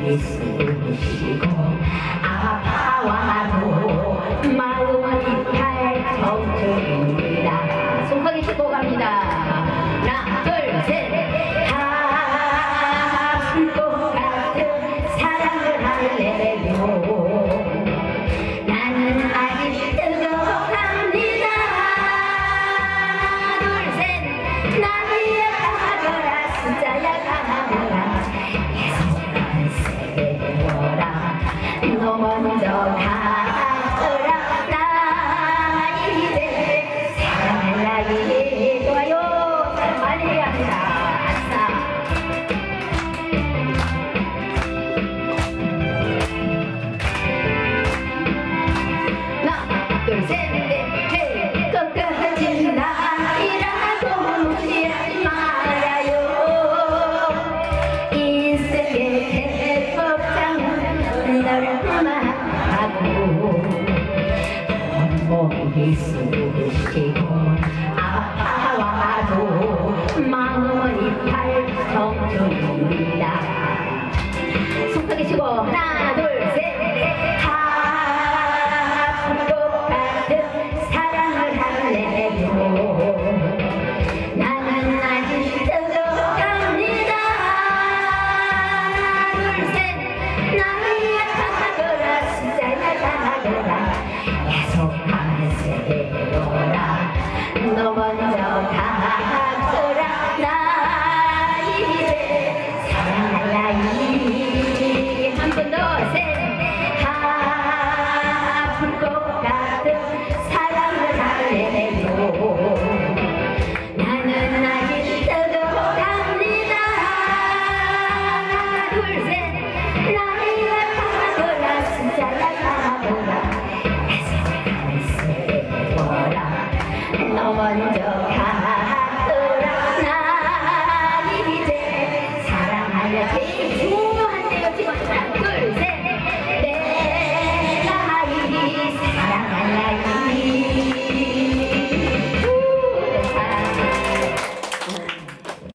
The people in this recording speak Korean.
있으시고 아파와도 마음이 달정중입니다. 손 크게 짚고 갑니다. 하나 둘 셋. 가슴 똑같은 사랑을 할래요. 나는 아직 뜨거워합니다. 하나 둘 셋. 나비야 가거라 숫자야 가거라 예수란 세계여라. 너 먼저 가거라. 나 이제 사랑할 나이. 좋아요. 빨리 합니다. 아싸. 하나 둘 셋 넷 넷. 끝까지 나이라고 묻지 말아요. 인생의 대법장은 넓음하고 온몸이 쑤시고 아파와도 마음이 달정중입니다. 손 크게 치고 하나